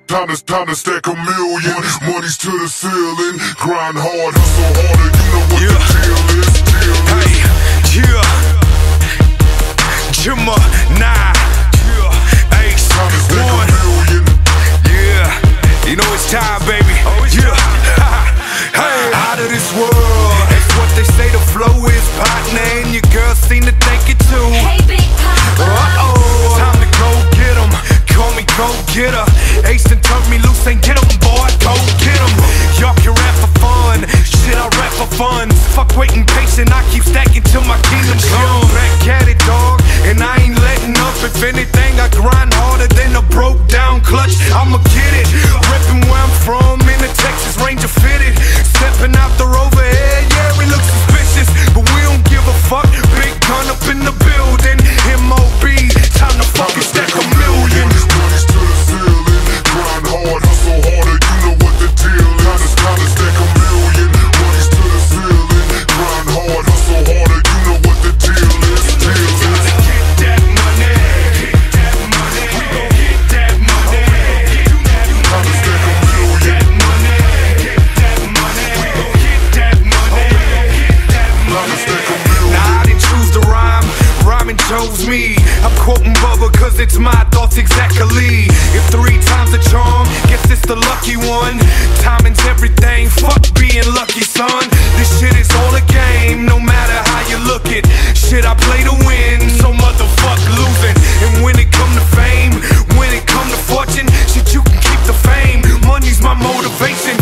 Time to stack a million. Money's to the ceiling. Grind hard, hustle harder. You know what the deal is. Hey, yeah. Jimma, nah. Yeah. Ace, Time to stack one. a million. Yeah. You know it's time, baby. Yeah. Hey, out of this world. That's what they say the flow is, partner. And your girl seem to think it too. Hey, Big Papa. Uh-oh. Time to go get 'em. Call me go get her. Ace and turned me loose and get 'em, boy. Go get 'em. Y'all can rap for fun. Shit, I rap for fun. Fuck waiting patient. I keep stacking till my kingdom come. Back at it, dog. And I ain't letting up. If anything, I grind harder than a broke down clutch. I'ma get it. Reppin' where I'm from in the Texas Ranger fitted. Stepping out the Rover, yeah, we look suspicious. But we don't give a fuck. Big gun up in the building. MOB, time to fucking stack a million. Money's to the ceiling. Grind hard, hustle harder. You know what the deal is. Time to stack a million. Money's to the ceiling. Grind hard, hustle harder. You know what the deal is. Get that money. Get that money. We gon' get that money. Time to stack a million. Get money. Get that money. We gon' get that money. Get that Time to stack a money. million. Nah, I didn't choose to rhyme. Rhyming chose me. I'm quoting Bubba cause it's my thoughts exactly. If 3 times a charm, guess it's the lucky one. Timing's everything, fuck being lucky, son. This shit is all a game, no matter how you look it. Shit, I play to win, so motherfuck losing. And when it come to fame, when it come to fortune, shit, you can keep the fame. Money's my motivation.